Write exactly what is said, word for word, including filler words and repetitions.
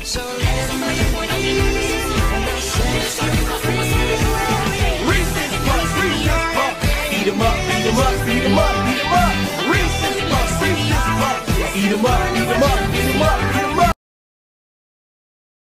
So let me ease and I'll set you free. Reese's Puffs, Reese's Puffs. Eat 'em up, eat 'em up, eat 'em up, eat 'em up. Reese's Puffs, Reese's Puffs. Eat 'em up,